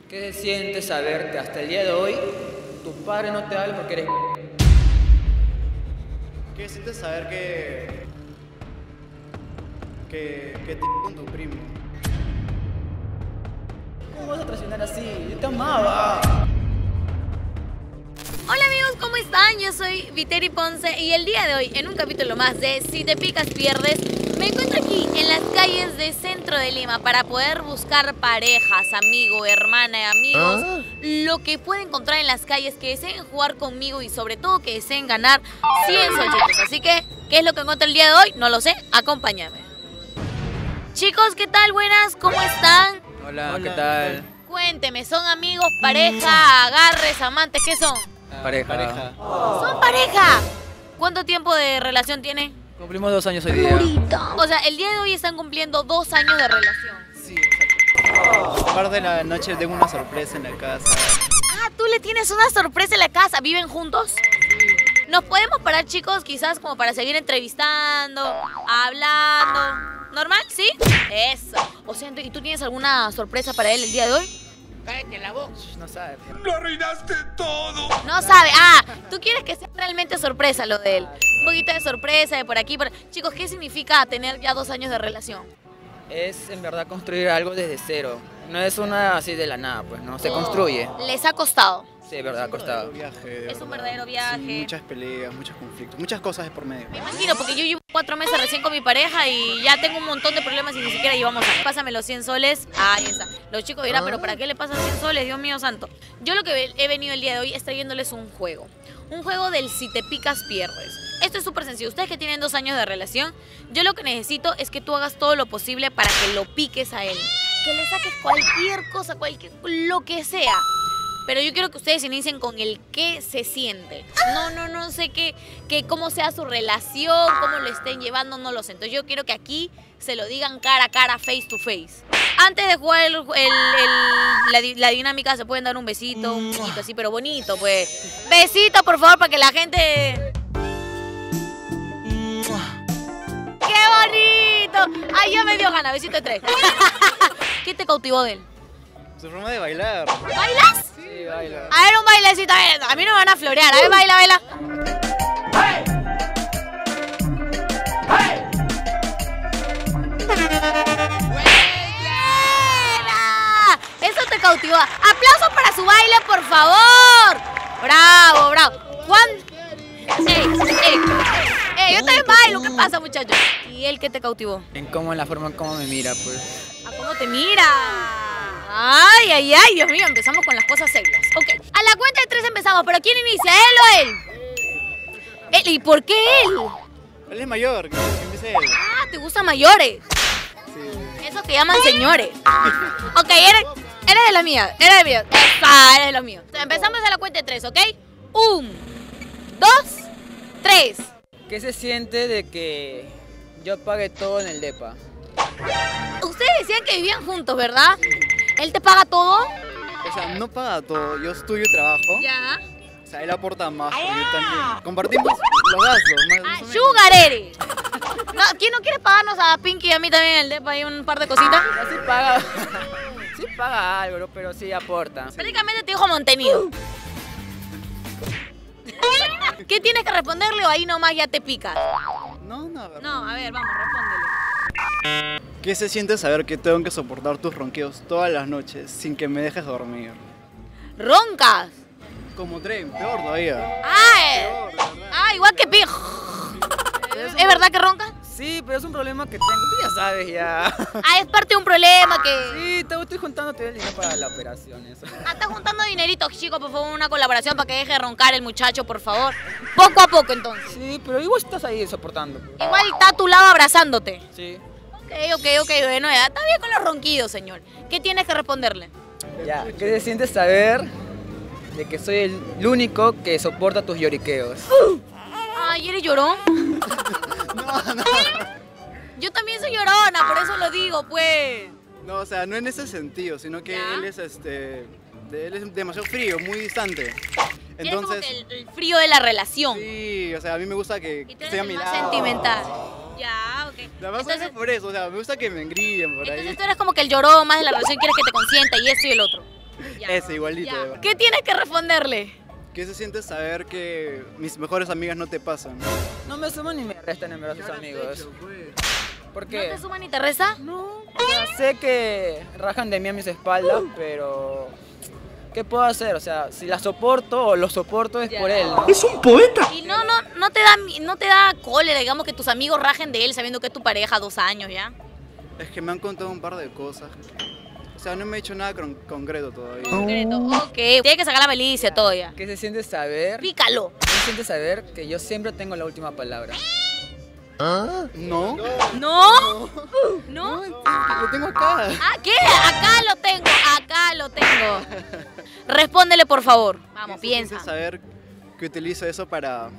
¿Qué se siente saber que hasta el día de hoy tu padre no te habla porque eres... ¿Qué se siente saber que te con tu primo? ¿Cómo vas a traicionar así? Yo te amaba. Hola amigos, ¿cómo están? Yo soy Viteri Ponce y el día de hoy, en un capítulo más de Si te picas pierdes, me encuentro aquí en las calles de centro de Lima para poder buscar parejas, amigo, hermana, amigos, lo que pueda encontrar en las calles que deseen jugar conmigo y sobre todo que deseen ganar 100 solcitos. Así que, ¿qué es lo que encuentro el día de hoy? No lo sé, acompáñame. Chicos, ¿qué tal? Buenas, ¿cómo están? Hola, ¿qué tal? Cuénteme, ¿son amigos, pareja, agarres, amantes? ¿Qué son? Pareja. ¡Son pareja! ¿Cuánto tiempo de relación tienen? Cumplimos 2 años hoy día. O sea, el día de hoy están cumpliendo 2 años de relación. Sí, exacto. Aparte de la noche tengo una sorpresa en la casa. Ah, tú le tienes una sorpresa en la casa. ¿Viven juntos? Nos podemos parar, chicos, quizás como para seguir entrevistando, hablando. ¿Normal? ¿Sí? Eso. O sea, ¿y tú tienes alguna sorpresa para él el día de hoy? Cállate la boca. No sabe. ¡Lo arruinaste todo! No sabe. Ah, tú quieres que sea realmente sorpresa lo de él. Un poquito de sorpresa de por aquí. Chicos, ¿qué significa tener ya 2 años de relación? Es en verdad construir algo desde cero. No es una así de la nada, pues, ¿no? Se construye. ¿Les ha costado? Sí, es verdad, ha costado. Es un verdadero viaje. Sí, muchas peleas, muchos conflictos, muchas cosas de por medio. Me imagino, porque yo llevo 4 meses recién con mi pareja y ya tengo un montón de problemas y ni siquiera llevamos años. Pásame los 100 soles. Ahí está. Los chicos dirán, pero ¿para qué le pasan 100 soles? Dios mío santo. Yo lo que he venido el día de hoy es trayéndoles un juego. Un juego del si te picas, pierdes. Esto es súper sencillo. Ustedes que tienen 2 años de relación, yo lo que necesito es que tú hagas todo lo posible para que lo piques a él. Que le saques cualquier cosa, lo que sea. Pero yo quiero que ustedes inicien con el qué se siente. No sé cómo sea su relación, cómo lo estén llevando, no lo sé. Entonces yo quiero que aquí se lo digan cara a cara, face to face. Antes de jugar la dinámica, se pueden dar un besito, un poquito así, pero bonito, pues. Besito, por favor, para que la gente... ¡Qué bonito! Ay, ya me dio gana, besito de 3. ¿Qué te cautivó de él? Su forma de bailar. ¿Bailas? Sí, baila. A ver, un bailecito, a mí no me van a florear. A ver, baila. ¡Buena! Eso te cautivó. ¡Aplausos para su baile, por favor! ¡Bravo! Juan... ¡Ey! Yo también bailo. ¿Qué pasa, muchachos? ¿Y él qué te cautivó? En la forma en cómo me mira, pues. ¿A cómo te mira? Ay, Dios mío, empezamos con las cosas serias. Ok, a la cuenta de 3 empezamos, pero ¿quién inicia, él o él? ¿Y por qué él? Él es mayor, que empiece él. Ah, ¿te gustan mayores? Sí. Esos que llaman señores. Ok, eres de la mía, eres de los míos. Empezamos a la cuenta de 3, ¿ok? 1, 2, 3. ¿Qué se siente de que yo pague todo en el depa? Ustedes decían que vivían juntos, ¿verdad? ¿Él te paga todo? O sea, no paga todo, yo estudio y trabajo. Ya. O sea, él aporta más, pero yo también. Compartimos los gastos. Más o menos. Sugar eres. No, ¿quién no quiere pagarnos a Pinky y a mí también en el depa y un par de cositas? Sí paga. Sí paga algo, ¿no? Pero sí aporta. Prácticamente te dijo Montenido. ¿Qué tienes que responderle o ahí nomás ya te picas? No. No, a ver, vamos, respóndele. ¿Qué se siente saber que tengo que soportar tus ronquidos todas las noches sin que me dejes dormir? ¿Roncas? Como tren, peor todavía. Igual que pi. ¿Es verdad que roncas? Sí, pero es un problema que tengo. Tú ya sabes, ya. Es parte de un problema que... Sí, estoy juntando todo el dinero para la operación, eso. Está juntando dinerito, chicos, por favor, una colaboración para que deje de roncar el muchacho, por favor. Poco a poco, entonces. Sí, pero igual estás ahí soportando. Igual está a tu lado abrazándote. Sí. Ok, bueno, ya está bien con los ronquidos, señor. ¿Qué tienes que responderle? Ya, ¿qué se siente saber de que soy el único que soporta tus lloriqueos? Ay, ¿eres llorón? No. Yo también soy llorona, por eso lo digo, pues. No, o sea, no en ese sentido, sino que ¿Ya? él es demasiado frío, muy distante. Eres como Entonces, que el frío de la relación. sí, o sea, a mí me gusta que Y tú esté eres a el mi más lado. sentimental. Ya, ok. Además, Entonces, por eso, o sea, me gusta que me engríen por ahí. entonces tú eres como que el llorón más de la relación, quieres que te consienta y esto y el otro. Ya. Ese, igualito. Ya. de verdad. ¿Qué tienes que responderle? ¿Qué se siente saber que mis mejores amigas no te pasan? No me suman ni me restan en verdad sus amigos. ¿Por ¿No qué? te suma ni te resta? No, o sea, sé que rajan de mí a mis espaldas, pero ¿qué puedo hacer? O sea, si la soporto o lo soporto es por él, ¿no? Y no te da cólera, digamos, que tus amigos rajen de él sabiendo que es tu pareja 2 años, ¿ya? Es que me han contado un par de cosas. O sea, no me he hecho nada concreto todavía. Concreto. Ok. Tiene que sacar la malicia, todo ya. ¿Qué se siente saber? Pícalo. ¿Qué se siente saber que yo siempre tengo la última palabra? ¿No? ¿No? ¿No? Lo tengo acá. ¿Ah, qué? Acá lo tengo. Respóndele, por favor. Vamos, ¿Qué se siente piensa. saber que utilizo eso para...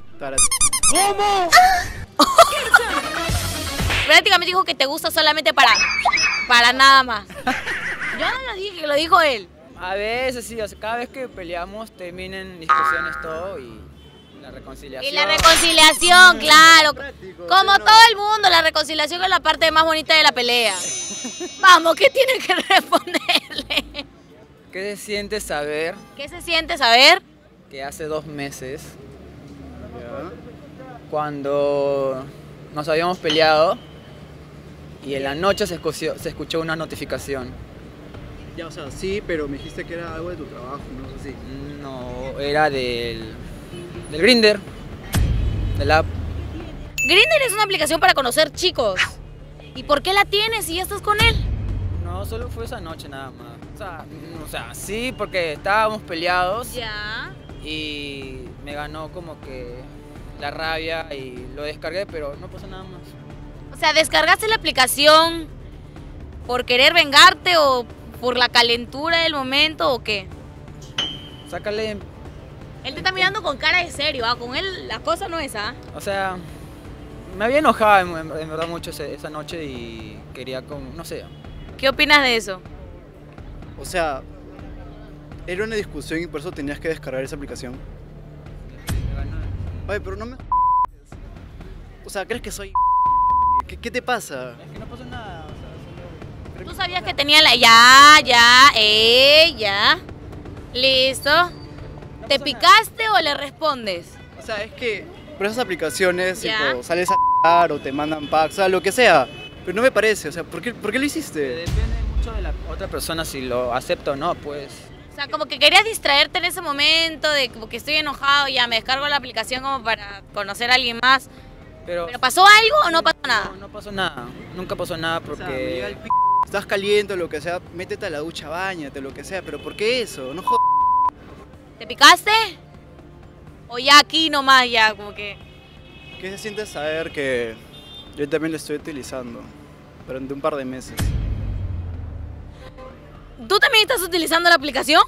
Prácticamente dijo que te gusta solamente para nada más. Yo no lo dije, lo dijo él. A veces sí, o sea, cada vez que peleamos terminan discusiones todo y la reconciliación. Y la reconciliación, claro. práctico, Como ¿sí o no? todo el mundo, la reconciliación es la parte más bonita de la pelea. Vamos, ¿qué tiene que responderle? ¿Qué se siente saber ¿Qué se siente saber? que hace 2 meses, Ya. cuando nos habíamos peleado y en la noche se escuchó una notificación? Ya, o sea, sí, pero me dijiste que era algo de tu trabajo, no sé si. No, era del Grindr, de la app. Grindr es una aplicación para conocer chicos. ¿Y por qué la tienes si ya estás con él? No, solo fue esa noche nada más. O sea, sí, porque estábamos peleados Ya. y me ganó como que la rabia y lo descargué, pero no pasó nada más. O sea, ¿descargaste la aplicación por querer vengarte o por la calentura del momento o qué? Sácale, Él te está mirando con cara de serio, ¿ah? Con él la cosa no es, ¿ah? o sea, me había enojado en verdad mucho esa noche y quería como, no sé. ¿Qué opinas de eso? O sea, era una discusión y por eso tenías que descargar esa aplicación. Me ganó. Oye, pero no me... O sea, ¿crees que soy... ¿Qué te pasa? Es que no pasó nada, o sea, solo... ¿Tú sabías que tenía la... Ya. Listo. ¿Te pasó picaste o le respondes? O sea, es que por esas aplicaciones, Ya. tipo, sales a o te mandan packs, o sea, lo que sea. Pero no me parece, o sea, ¿por qué lo hiciste? Depende mucho de la otra persona si lo acepta o no, pues. O sea, como que querías distraerte en ese momento de como que estoy enojado, ya me descargo la aplicación como para conocer a alguien más. Pero ¿Pero pasó algo o no pasó nada? no pasó nada, nunca pasó nada O sea, me llega el porque... estás caliente o lo que sea, métete a la ducha, báñate, lo que sea, pero ¿por qué eso? No jodas. ¿Te picaste? O ya aquí nomás, ya, como que... ¿Qué se siente saber que yo también lo estoy utilizando durante un par de meses? ¿Tú también estás utilizando la aplicación?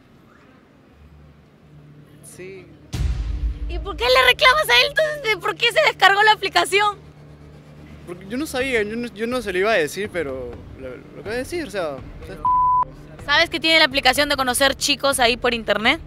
Sí. ¿Y por qué le reclamas a él entonces de por qué se descargó la aplicación? Porque yo no sabía, yo no se lo iba a decir, pero lo que voy a decir, o sea... ¿Sabes que tiene la aplicación de conocer chicos ahí por internet?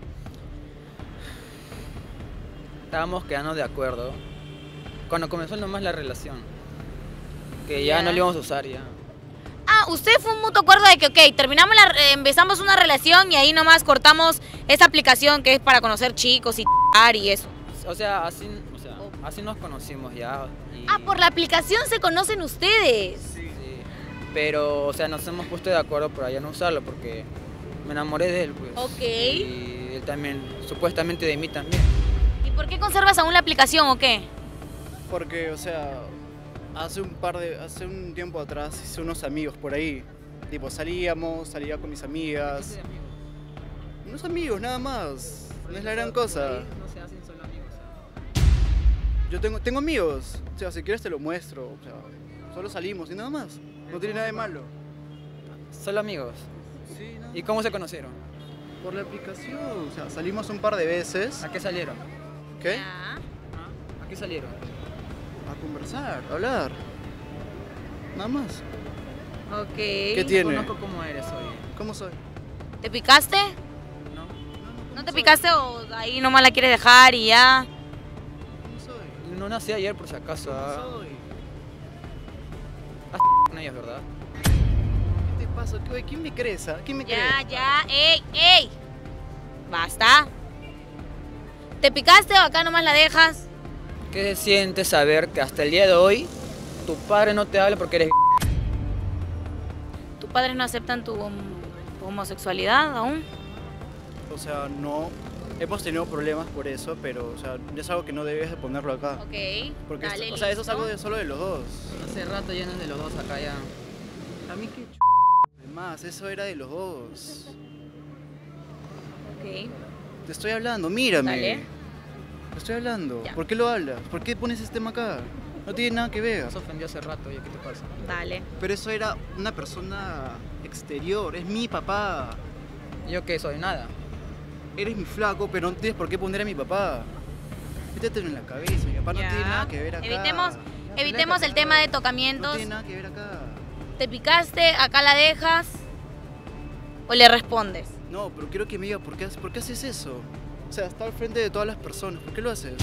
Estábamos quedando de acuerdo cuando comenzó nomás la relación. Que ya Ya. no le íbamos a usar ya. Ah, usted fue un mutuo acuerdo de que, ok, empezamos una relación y ahí nomás cortamos esa aplicación que es para conocer chicos y eso. O sea, así nos conocimos ya. y- Ah, por la aplicación se conocen ustedes. Sí. Pero, o sea, nos hemos puesto de acuerdo para ya no usarlo porque me enamoré de él, pues. Ok. Y él también, supuestamente de mí también. ¿Y por qué conservas aún la aplicación o qué? Porque, o sea, hace un tiempo atrás hice unos amigos por ahí. Tipo, salía con mis amigas. Unos amigos, nada más. No es la gran cosa. No se hacen solo amigos. Yo tengo amigos. O sea, si quieres te lo muestro. O sea, solo salimos y nada más. No tiene nada de malo. Solo amigos. Sí, no. ¿Y cómo se conocieron? Por la aplicación. O sea, salimos un par de veces. ¿A qué salieron? ¿Qué? Ya. ¿A qué salieron? A conversar, a hablar. Nada más. Ok. ¿Qué tiene? Conozco cómo eres hoy. ¿Cómo soy? ¿Te picaste? ¿No? ¿No te picaste o ahí nomás la quieres dejar y ya? ¿Cómo soy? No nací ayer por si acaso. ¿Cómo ¿Ah? soy? Con ellos, ¿verdad? ¿Qué te pasa? ¿Quién me crees? ¿Quién me cree? Ya, ey. Basta. ¿Te picaste o acá nomás la dejas? ¿Qué se siente saber que hasta el día de hoy tu padre no te habla porque eres ¿Tus padres no aceptan tu homosexualidad aún? O sea, no. Hemos tenido problemas por eso, pero o sea, es algo que no debes de ponerlo acá. Ok, Porque dale, o sea, eso es listo. algo solo de los dos. Hace rato ya no es de los dos acá ya. A mí qué Además, eso era de los dos. Ok. Te estoy hablando, mírame. Dale. Te estoy hablando. Ya. ¿Por qué lo hablas? ¿Por qué pones este tema acá? No tiene nada que ver. Nos ofendió hace rato, oye, ¿qué te pasa? Dale. Pero eso era una persona exterior, es mi papá. ¿Yo qué soy? Nada. Eres mi flaco, pero no tienes por qué poner a mi papá. Métetelo en la cabeza, mi papá no Ya. tiene nada que ver acá. Evitemos el tema de No tocamientos. tiene nada que ver acá. ¿Te picaste? ¿Acá la dejas? ¿O le respondes? No, pero quiero que me diga por qué haces eso. O sea, está al frente de todas las personas, ¿por qué lo haces?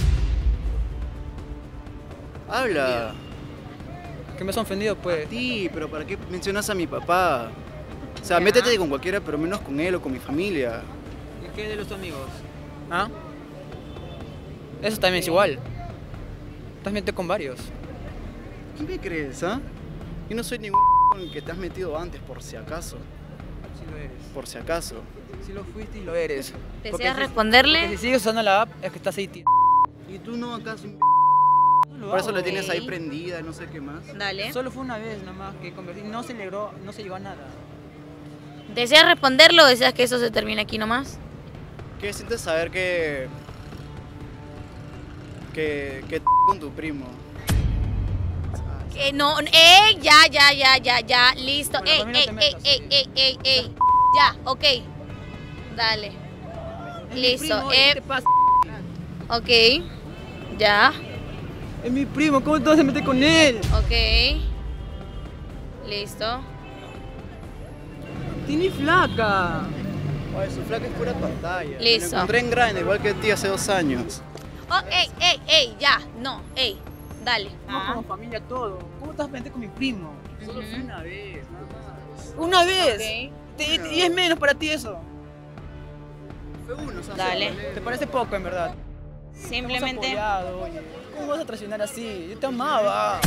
Habla. ¿Qué me has ofendido, pues? Sí, pero ¿para qué mencionas a mi papá? O sea, Ya. métete con cualquiera, pero menos con él o con mi familia. ¿Y qué de los amigos? ¿Ah? Eso también es igual. Estás metido con varios. ¿Quién me crees, ah? Yo no soy ningún con el que te has metido antes, por si acaso. Sí lo eres. Por si acaso. Sí lo fuiste y lo eres. ¿Deseas Porque si responderle? sigues usando la app, es que estás ahí, tío. Y tú no, acaso. No lo Por eso hago. la tienes ahí Ok. prendida, no sé qué más. Dale. Solo fue una vez nomás que conversé. No se logró, no se llegó a nada. ¿Deseas responderlo o deseas que eso se termine aquí nomás? ¿Qué sientes saber que con tu primo? No, ya, listo. Con la familia te metas, sí. Ya, ok. Dale. Listo. ¿Qué te pasa? Ok. Ya, Es mi primo, ¿cómo te vas a meter con él? ok. Listo. Tiene flaca. Oye, su flaca es pura pantalla. Me Listo. lo encontré en Grindr, igual que a ti hace 2 años. Oh, ya. No, dale. Somos como familia todo. ¿Cómo te vas a meter con mi primo? Solo fue Ujú. una vez, nada más. Una vez. Ok. Y es menos para ti eso. Fue uno, o sea, Dale. ¿Te parece poco, en verdad? Te hemos Simplemente. apoyado, oye. ¿Cómo vas a traicionar así? Yo te amaba.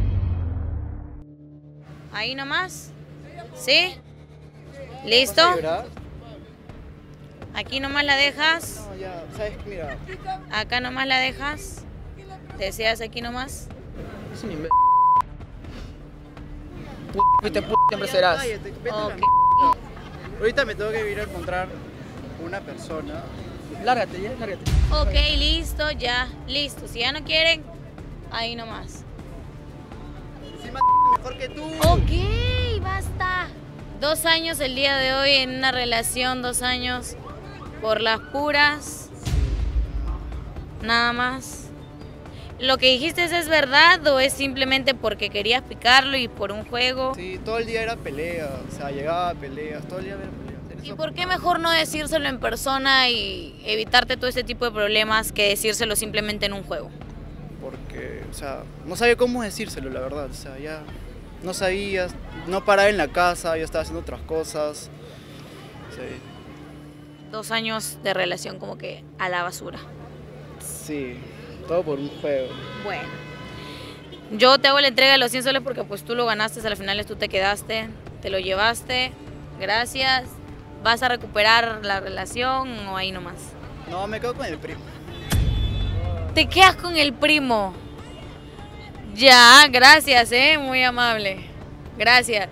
Ahí nomás. ¿Sí? ¿Vas a ¿Listo? llorar? Aquí nomás la dejas. No, ya, sabes, mira. Acá nomás la dejas. ¿Deseas aquí nomás? Es un imbécil. Fuiste siempre serás. Cállate, vete a la Ok. mierda. Ahorita me tengo que ir a encontrar una persona. Lárgate, ya, lárgate. Ok, listo, ya. Listo. Si ya no quieren, ahí nomás. Encima mejor que tú. Ok, basta. 2 años el día de hoy en una relación, 2 años por las puras. Nada más. ¿Lo que dijiste es verdad o es simplemente porque querías picarlo y por un juego? Sí, todo el día era pelea, o sea, llegaba a peleas, todo el día era peleas. ¿Y por qué mejor no decírselo en persona y evitarte todo ese tipo de problemas que decírselo simplemente en un juego? Porque, o sea, no sabía cómo decírselo, la verdad, o sea, ya no sabía, no paraba en la casa, yo estaba haciendo otras cosas. Sí, 2 años de relación como que a la basura. sí, todo por un juego. Bueno, yo te hago la entrega de los 100 soles porque pues tú lo ganaste, al final tú te quedaste, te lo llevaste, gracias. ¿Vas a recuperar la relación o ahí nomás? No, me quedo con el primo. Te quedas con el primo. Ya, gracias, muy amable. Gracias.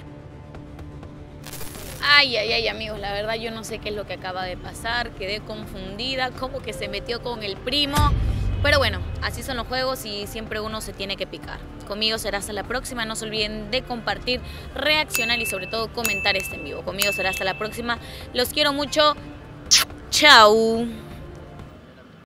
Ay, amigos, la verdad yo no sé qué es lo que acaba de pasar, quedé confundida, como que se metió con el primo. Pero bueno, así son los juegos y siempre uno se tiene que picar. Conmigo será hasta la próxima, no se olviden de compartir, reaccionar y sobre todo comentar este en vivo. Conmigo será hasta la próxima, los quiero mucho, chao.